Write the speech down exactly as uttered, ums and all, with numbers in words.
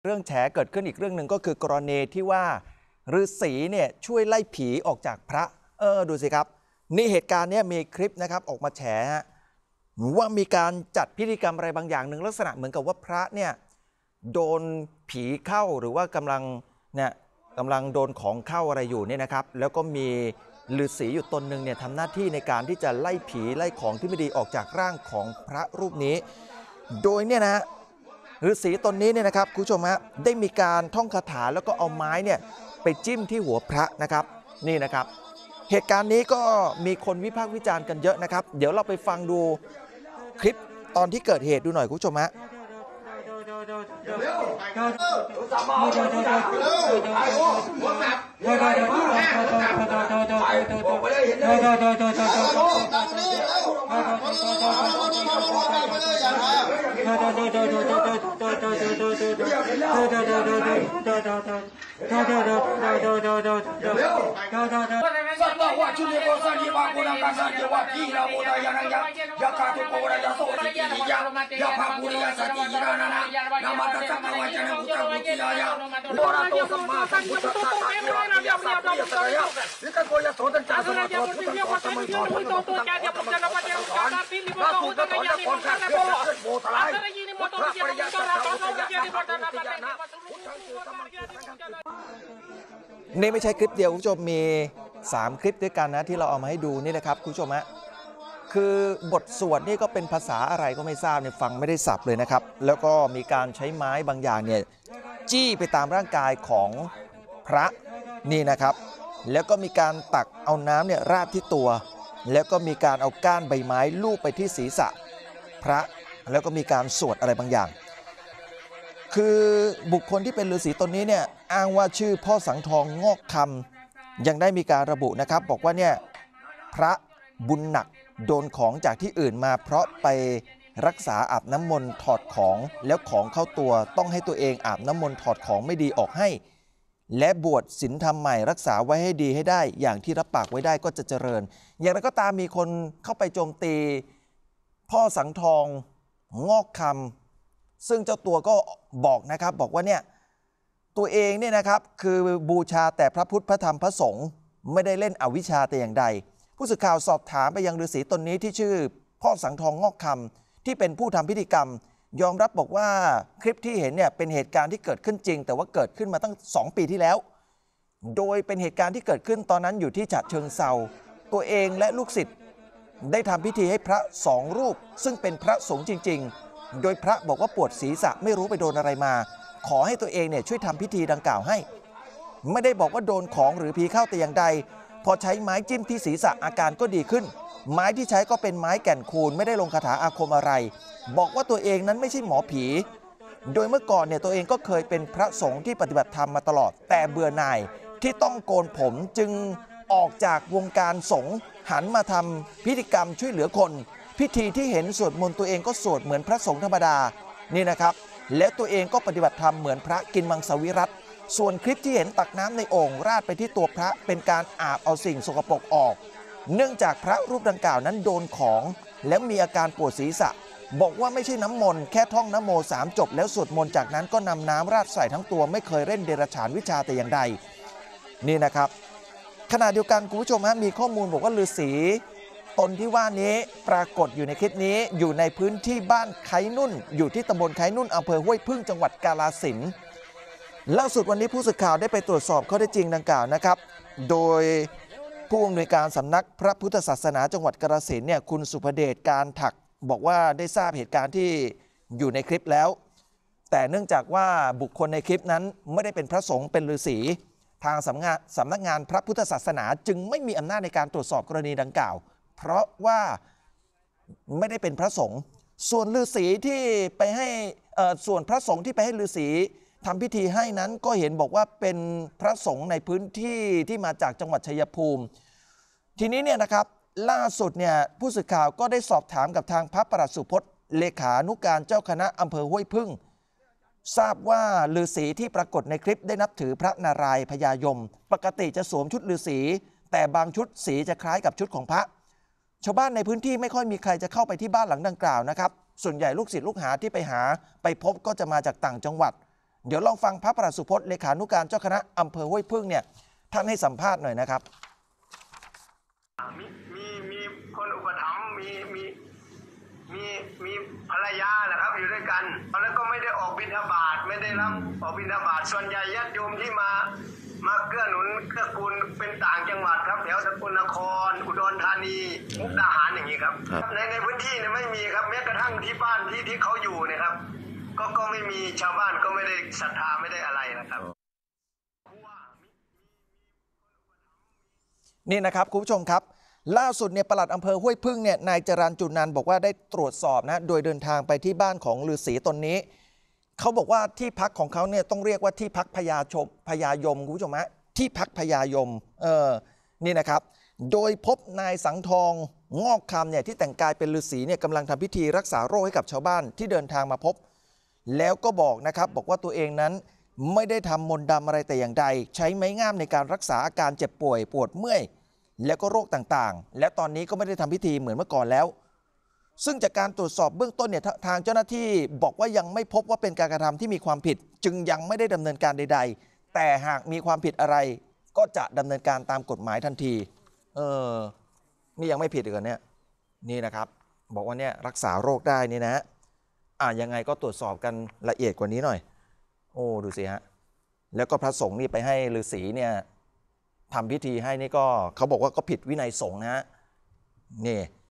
เรื่องแฉเกิดขึ้นอีกเรื่องหนึ่งก็คือกรณีที่ว่าฤาษีเนี่ยช่วยไล่ผีออกจากพระเออดูสิครับนี่เหตุการณ์นี้มีคลิปนะครับออกมาแฉว่ามีการจัดพิธีกรรมอะไรบางอย่างหนึ่งลักษณะเหมือนกับว่าพระเนี่ยโดนผีเข้าหรือว่ากำลังเนี่ยกำลังโดนของเข้าอะไรอยู่เนี่ยนะครับแล้วก็มีฤาษีอยู่ตนหนึ่งเนี่ยทำหน้าที่ในการที่จะไล่ผีไล่ของที่ไม่ดีออกจากร่างของพระรูปนี้โดยเนี่ยนะฤาษีตนนี้เนี่ยนะครับคุณผู้ชมฮะได้มีการท่องคาถาแล้วก็เอาไม้เนี่ยไปจิ้มที่หัวพระนะครับนี่นะครับเหตุการณ์นี้ก็มีคนวิพากษ์วิจารณ์กันเยอะนะครับเดี๋ยวเราไปฟังดูคลิปตอนที่เกิดเหตุดูหน่อยคุณผู้ชมฮะนี่ไม่ใช่คลิปเดียวคุณผู้ชมมีสามคลิปด้วยกันนะที่เราเอามาให้ดูนี่นะครับคุณผู้ชมฮะคือบทสวดนี่ก็เป็นภาษาอะไรก็ไม่ทราบเนี่ยฟังไม่ได้สับเลยนะครับแล้วก็มีการใช้ไม้บางอย่างเนี่ยจี้ไปตามร่างกายของพระนี่นะครับแล้วก็มีการตักเอาน้ำเนี่ยราดที่ตัวแล้วก็มีการเอาก้านใบไม้ลูบไปที่ศีรษะพระแล้วก็มีการสวดอะไรบางอย่างคือบุคคลที่เป็นฤาษีตนนี้เนี่ยอ้างว่าชื่อพ่อสังทองงอกคำยังได้มีการระบุนะครับบอกว่าเนี่ยพระบุญหนักโดนของจากที่อื่นมาเพราะไปรักษาอาบน้ำมนต์ถอดของแล้วของเข้าตัวต้องให้ตัวเองอาบน้ำมนต์ถอดของไม่ดีออกให้และบวชศีลธรรมใหม่รักษาไว้ให้ดีให้ได้อย่างที่รับปากไว้ได้ก็จะเจริญอย่างไรก็ตามมีคนเข้าไปโจมตีพ่อสังทองงอกคำซึ่งเจ้าตัวก็บอกนะครับบอกว่าเนี่ยตัวเองเนี่ยนะครับคือบูชาแต่พระพุทธพระธรรมพระสงฆ์ไม่ได้เล่นอวิชชาแต่อย่างใดผู้สื่อข่าวสอบถามไปยังฤาษีตนนี้ที่ชื่อพ่อสังทองงอกคำที่เป็นผู้ทำพิธีกรรมยอมรับบอกว่าคลิปที่เห็นเนี่ยเป็นเหตุการณ์ที่เกิดขึ้นจริงแต่ว่าเกิดขึ้นมาตั้งสองปีที่แล้วโดยเป็นเหตุการณ์ที่เกิดขึ้นตอนนั้นอยู่ที่ฉะเชิงเทราตัวเองและลูกศิษย์ได้ทำพิธีให้พระสองรูปซึ่งเป็นพระสงฆ์จริงๆโดยพระบอกว่าปวดศีรษะไม่รู้ไปโดนอะไรมาขอให้ตัวเองเนี่ยช่วยทำพิธีดังกล่าวให้ไม่ได้บอกว่าโดนของหรือผีเข้าแต่อย่างใดพอใช้ไม้จิ้มที่ศีรษะอาการก็ดีขึ้นไม้ที่ใช้ก็เป็นไม้แก่นคูนไม่ได้ลงคาถาอาคมอะไรบอกว่าตัวเองนั้นไม่ใช่หมอผีโดยเมื่อก่อนเนี่ยตัวเองก็เคยเป็นพระสงฆ์ที่ปฏิบัติธรรมมาตลอดแต่เบื่อหน่ายที่ต้องโกนผมจึงออกจากวงการสงฆ์หันมาทำพิธีกรรมช่วยเหลือคนพิธีที่เห็นสวดมนต์ตัวเองก็สวดเหมือนพระสงฆ์ธรรมดานี่นะครับแล้วตัวเองก็ปฏิบัติธรรมเหมือนพระกินมังสวิรัติส่วนคลิปที่เห็นตักน้ำในโอ่งราดไปที่ตัวพระเป็นการอาบเอาสิ่งสกปรกออกเนื่องจากพระรูปดังกล่าวนั้นโดนของและมีอาการปวดศีรษะบอกว่าไม่ใช่น้ำมนต์แค่ท่องนะโมสามจบแล้วสวดมนต์จากนั้นก็นำน้ำราดใส่ทั้งตัวไม่เคยเล่นเดรัจฉานวิชาแต่อย่างใดนี่นะครับขณะเดียวกันคุณผู้ชมฮะมีข้อมูลบอกว่าฤาษีตนที่ว่านี้ปรากฏอยู่ในคลิปนี้อยู่ในพื้นที่บ้านไคนุ่นอยู่ที่ตำบลไคนุ่นอำเภอห้วยพึ่งจังหวัดกาฬสินธุ์ล่าสุดวันนี้ผู้สื่อข่าวได้ไปตรวจสอบข้อเท็จจริงดังกล่าวนะครับโดยผู้อำนวยการสำนักพระพุทธศาสนาจังหวัดกาฬสินธุ์เนี่ยคุณสุภเดชการถักบอกว่าได้ทราบเหตุการณ์ที่อยู่ในคลิปแล้วแต่เนื่องจากว่าบุคคลในคลิปนั้นไม่ได้เป็นพระสงฆ์เป็นฤาษีทางสำนักงานสำนักงานพระพุทธศาสนาจึงไม่มีอำนาจในการตรวจสอบกรณีดังกล่าวเพราะว่าไม่ได้เป็นพระสงฆ์ส่วนฤาษีที่ไปให้ส่วนพระสงฆ์ที่ไปให้ฤาษีทำพิธีให้นั้นก็เห็นบอกว่าเป็นพระสงฆ์ในพื้นที่ที่มาจากจังหวัดชัยภูมิทีนี้เนี่ยนะครับล่าสุดเนี่ยผู้สื่อข่าวก็ได้สอบถามกับทางพระประหลัดสุพจน์เลขานุการเจ้าคณะอำเภอห้วยพึ่งทราบว่าฤาษีที่ปรากฏในคลิปได้นับถือพระนารายณ์พญายมปกติจะสวมชุดฤาษีแต่บางชุดสีจะคล้ายกับชุดของพระชาวบ้านในพื้นที่ไม่ค่อยมีใครจะเข้าไปที่บ้านหลังดังกล่าวนะครับส่วนใหญ่ลูกศิษย์ลูกหาที่ไปหาไปพบก็จะมาจากต่างจังหวัดเดี๋ยวลองฟังพระประหลัดสุพจน์เลขานุการเจ้าคณะอำเภอห้วยพึ่งเนี่ยท่านให้สัมภาษณ์หน่อยนะครับมีมีมีคนอุปถัมภ์มีมีมีมีภรรยาแหละครับอยู่ด้วยกันแล้วก็ไม่ได้ออกบิณฑบาตไม่ได้รับออกบิณฑบาตส่วนใหญ่ญาติโยมที่มามาเกื้อหนุนเกื้อกูลเป็นต่างจังหวัดครับแถวสกลนครอุดรธานีมุกดาหารอย่างนี้ครับในในพื้นที่เนี่ยไม่มีครับแม้กระทั่งที่บ้านที่ที่เขาอยู่เนี่ยครับก็ก็ไม่มีชาวบ้านก็ไม่ได้ศรัทธาไม่ได้อะไรนะครับนี่นะครับคุณผู้ชมครับล่าสุดเนี่ยปลัดอำเภอห้วยพึ่งเนี่ยนายจรัญจุนันท์บอกว่าได้ตรวจสอบนะโดยเดินทางไปที่บ้านของฤาษีตนนี้เขาบอกว่าที่พักของเขาเนี่ยต้องเรียกว่าที่พักพญาชมพญายมคุณผู้ชมฮะที่พักพญายมเออนี่นะครับโดยพบนายสังทองงอกคำเนี่ยที่แต่งกายเป็นฤาษีเนี่ยกำลังทำพิธีรักษาโรคให้กับชาวบ้านที่เดินทางมาพบแล้วก็บอกนะครับบอกว่าตัวเองนั้นไม่ได้ทำมนต์ดำอะไรแต่อย่างใดใช้ไม้งามในการรักษาอาการเจ็บป่วยปวดเมื่อยแล้วก็โรคต่างๆและตอนนี้ก็ไม่ได้ทำพิธีเหมือนเมื่อก่อนแล้วซึ่งจากการตรวจสอบเบื้องต้นเนี่ยทางเจ้าหน้าที่บอกว่ายังไม่พบว่าเป็นการกระทำที่มีความผิดจึงยังไม่ได้ดำเนินการใดๆแต่หากมีความผิดอะไรก็จะดำเนินการตามกฎหมายทันทีเออนี่ยังไม่ผิดอีกเหรอเนี่ยนี่นะครับบอกว่าเนี่ยรักษาโรคได้นี่นะอ่ะยังไงก็ตรวจสอบกันละเอียดกว่านี้หน่อยโอ้ดูสิฮะแล้วก็พระสงฆ์นี่ไปให้ฤาษีเนี่ยทำพิธีให้นี่ก็เขาบอกว่าก็ผิดวินัยสงฆ์นะฮะนี่